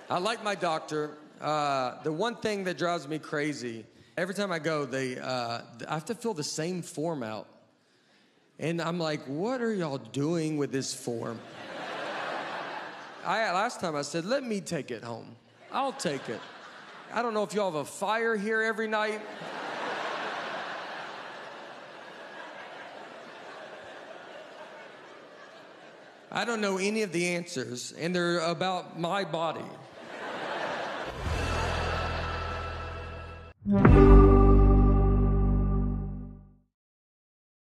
I like my doctor. The one thing that drives me crazy, every time I go, I have to fill the same form out. And I'm like, what are y'all doing with this form? Last time I said, let me take it home. I'll take it. I don't know if y'all have a fire here every night. I don't know any of the answers, and they're about my body.